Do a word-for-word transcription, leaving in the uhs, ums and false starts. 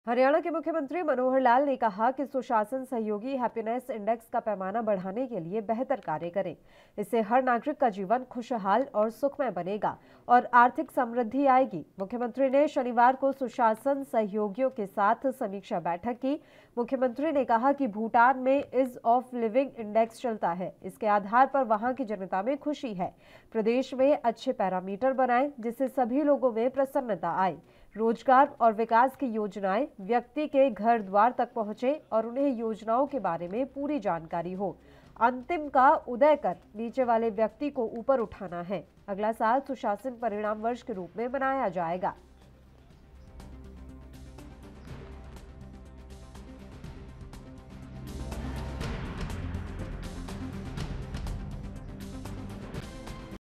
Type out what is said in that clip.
हरियाणा के मुख्यमंत्री मनोहर लाल ने कहा कि सुशासन सहयोगी हैप्पीनेस इंडेक्स का पैमाना बढ़ाने के लिए बेहतर कार्य करें। इससे हर नागरिक का जीवन खुशहाल और सुखमय बनेगा और आर्थिक समृद्धि आएगी। मुख्यमंत्री ने शनिवार को सुशासन सहयोगियों के साथ समीक्षा बैठक की। मुख्यमंत्री ने कहा कि भूटान में ईज ऑफ लिविंग इंडेक्स चलता है। इसके आधार पर वहां की जनता में खुशी है। प्रदेश में अच्छे पैरामीटर बनाएं जिससे सभी लोगों में प्रसन्नता आए। रोजगार और विकास की योजनाएं व्यक्ति के घर द्वार तक पहुंचे और उन्हें योजनाओं के बारे में पूरी जानकारी हो। अंतिम का उदय कर नीचे वाले व्यक्ति को ऊपर उठाना है। अगला साल सुशासन परिणाम वर्ष के रूप में मनाया जाएगा।